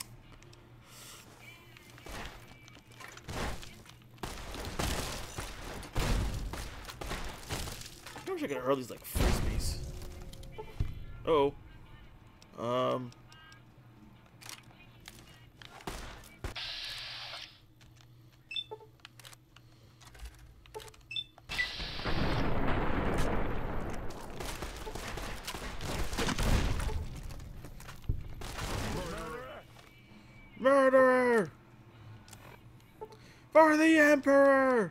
I wish I could hurl these like frisbees. Uh oh. Um. Murderer! For the Emperor!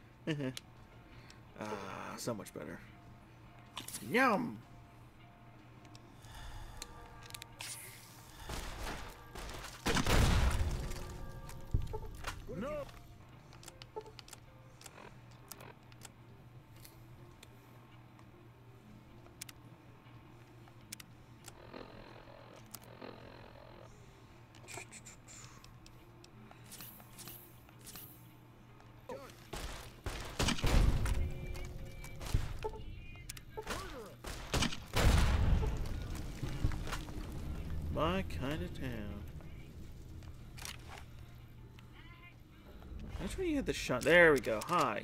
Ah, so much better. Yum! No! My kind of town. That's where you had the shot. There we go. Hi.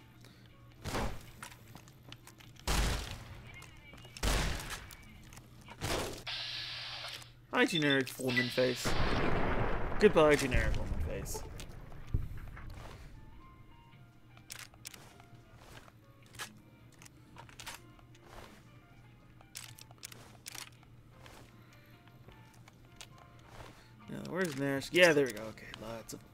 Hi, generic woman face. Goodbye, generic woman face. Now, where's Nash? Yeah, there we go. Okay, lots of...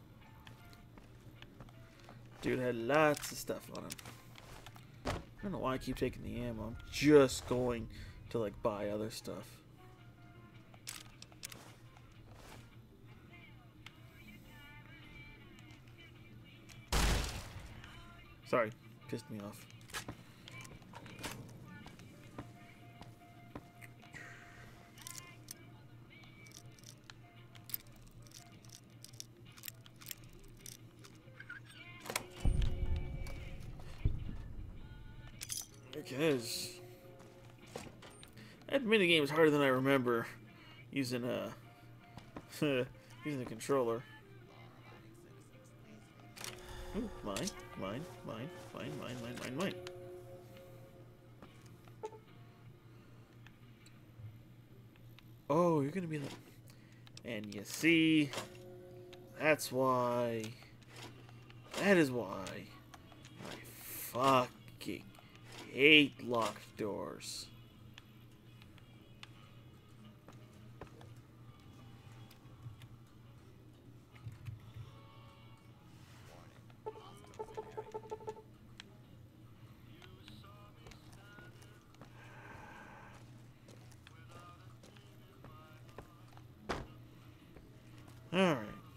Dude had lots of stuff on him. I don't know why I keep taking the ammo. I'm just going to, like, buy other stuff. Sorry, pissed me off. Because that minigame is harder than I remember using a using a controller. Ooh, mine, mine, mine, mine, mine, mine, mine, mine. Oh, you're gonna be the... And you see, that's why That is why I fucking hate locked doors. Alright.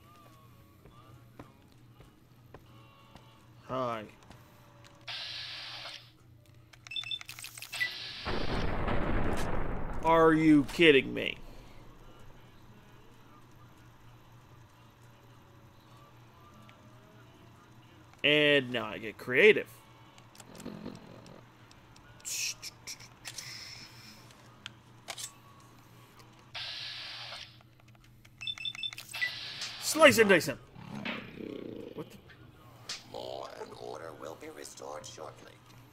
Hi. Are you kidding me? And now I get creative. Slice and dice him. What the? Law and order will be restored shortly.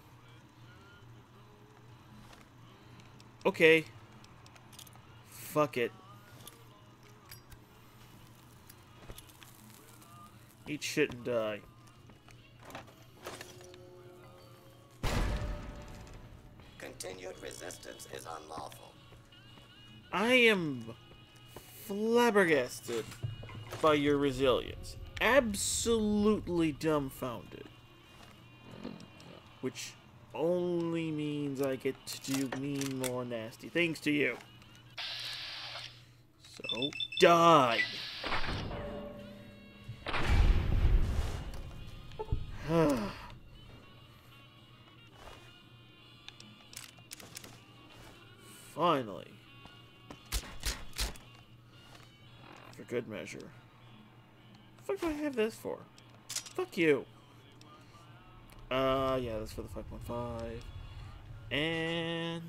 Okay. Fuck it. Eat shit and die. Continued resistance is unlawful. I am flabbergasted by your resilience. Absolutely dumbfounded. Which only means I get to do mean more nasty things to you. So, die! Finally. For good measure. What the fuck do I have this for? Fuck you. Uh, yeah, that's for the five point five. And...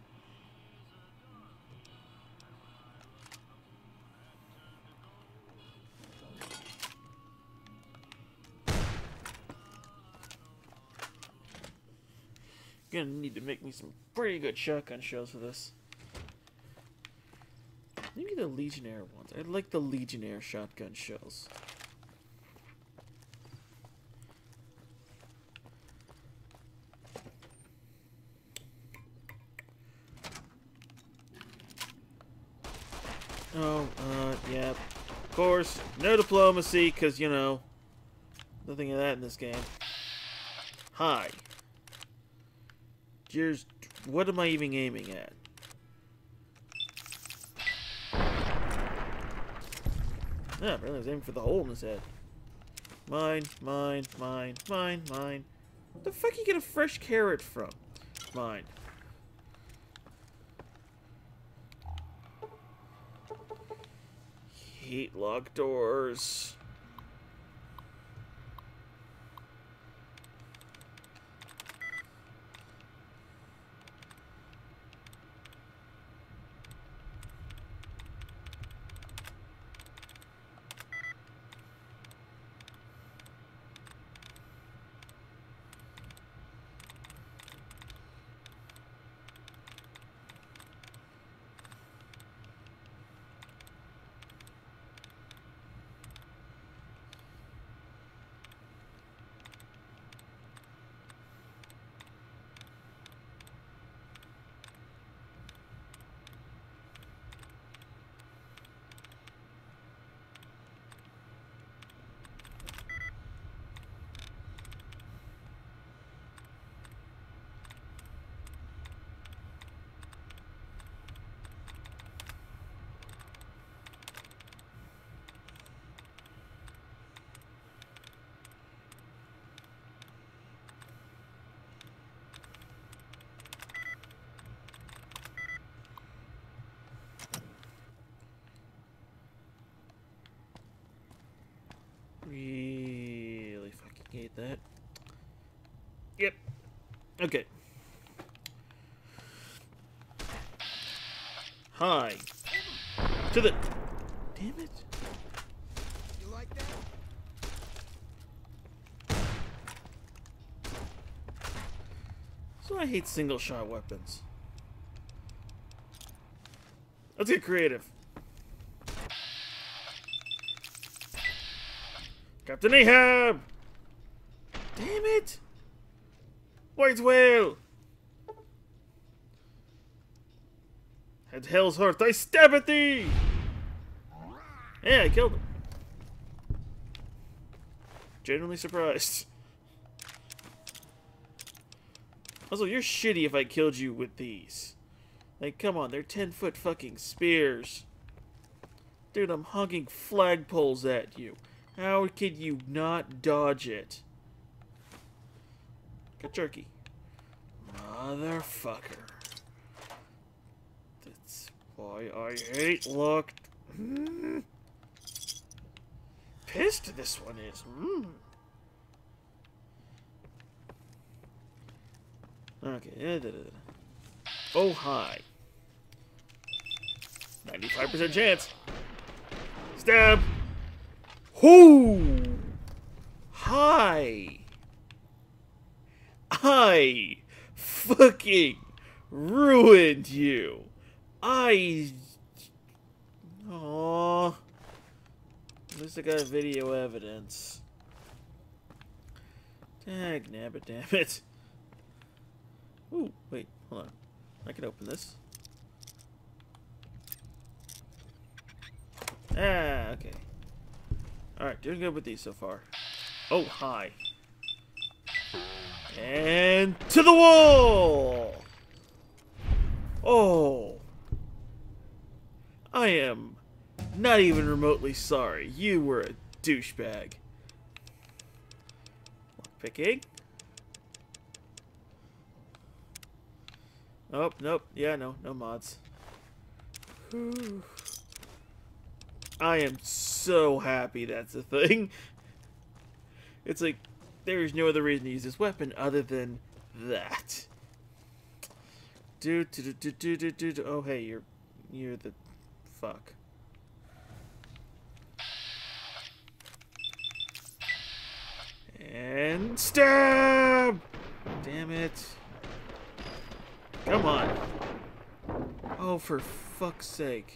gonna need to make me some pretty good shotgun shells for this. Maybe the Legionnaire ones. I like the Legionnaire shotgun shells. Oh, uh, yeah. Of course, no diplomacy, because, you know, nothing of that in this game. Hi. Here's, what am I even aiming at? Yeah, apparently I was aiming for the hole in his head. Mine, mine, mine, mine, mine. Where the fuck you get a fresh carrot from? Mine. Hate locked doors. Really fucking hate that. Yep. Okay. Hi. To the... Damn it. You like that? So I hate single shot weapons. Let's get creative. Captain Ahab! Damn it! White whale! At hell's heart, I stab at thee! Yeah, I killed him. Genuinely surprised. Also, you're shitty if I killed you with these. Like, come on, they're ten foot fucking spears. Dude, I'm hugging flagpoles at you. How could you not dodge it? Got jerky. Motherfucker. That's why I hate locked. Mm. Pissed this one is. Mm. Okay. Oh, hi. ninety-five percent chance. Stab. Whoo! Hi. I fucking ruined you. I. Aww. At least I got video evidence. Dag nabbit, damn it. Ooh, wait, hold on. I can open this. Ah, okay. Alright, doing good with these so far. Oh, hi. And to the wall! Oh. I am not even remotely sorry. You were a douchebag. Lockpicking. Oh, nope. Yeah, no. No mods. Whew. I am so happy that's a thing. It's like, there's no other reason to use this weapon other than that. Do, do, do, do, do, do, do. Oh, hey, you're, you're the fuck. And stab! Damn it. Come on. Oh, for fuck's sake.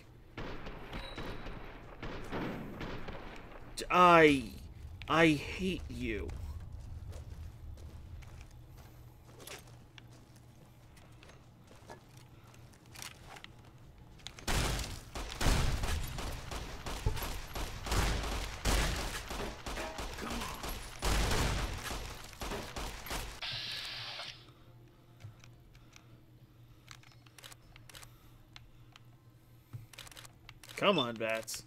I... I hate you. Come on, bats.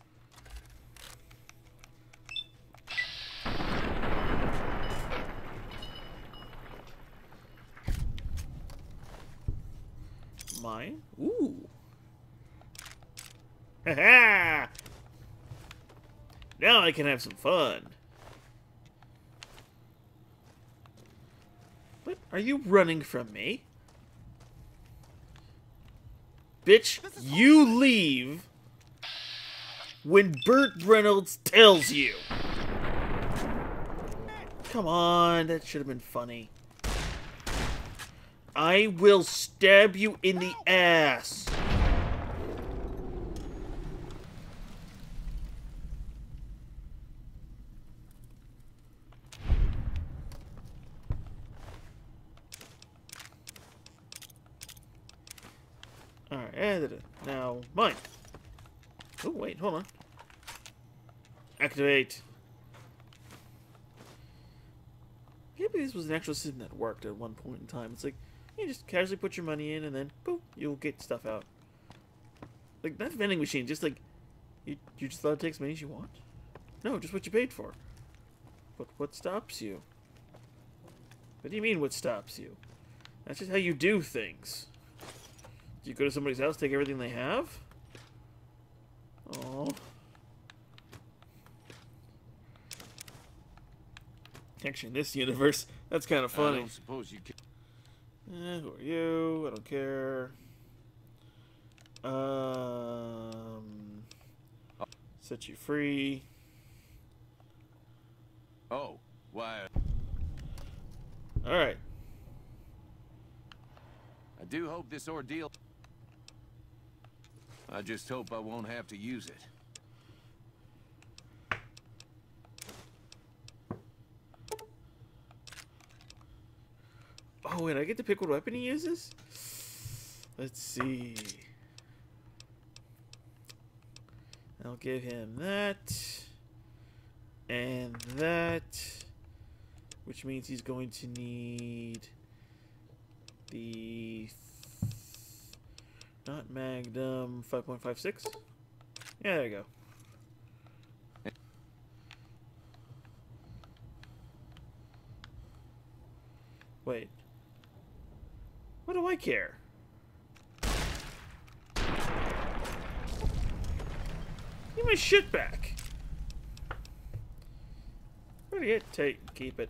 Mine? Ooh. Ha-ha! Now I can have some fun. What? Are you running from me? Bitch, you leave when Burt Reynolds tells you. Come on, that should have been funny. I will stab you in the ass. Alright, added it. Now, mine. Oh, wait, hold on. Activate. Maybe this was an actual system that worked at one point in time. It's like, you just casually put your money in and then, boom, you'll get stuff out. Like, that vending machine, just like, you, you just thought it takes money as you want? No, just what you paid for. But what stops you? What do you mean, what stops you? That's just how you do things. Do you go to somebody's house, take everything they have? Oh. Actually, in this universe, that's kind of funny. I don't suppose you can. Eh, who are you? I don't care. Um, set you free. Oh, why? All right. I do hope this ordeal. I just hope I won't have to use it. Oh, wait, I get to pick what weapon he uses? Let's see. I'll give him that. And that. Which means he's going to need the... Not Magnum five point five six? Yeah, there you go. Wait. What do I care? Give my shit back. Where do you take? Keep it.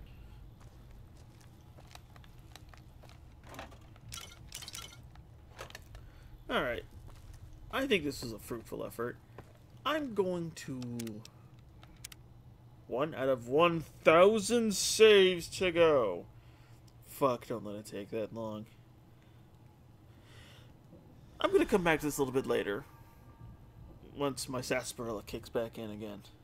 Alright. I think this was a fruitful effort. I'm going to... One out of one thousand saves to go. Fuck, don't let it take that long. I'm going to come back to this a little bit later. Once my sarsaparilla kicks back in again.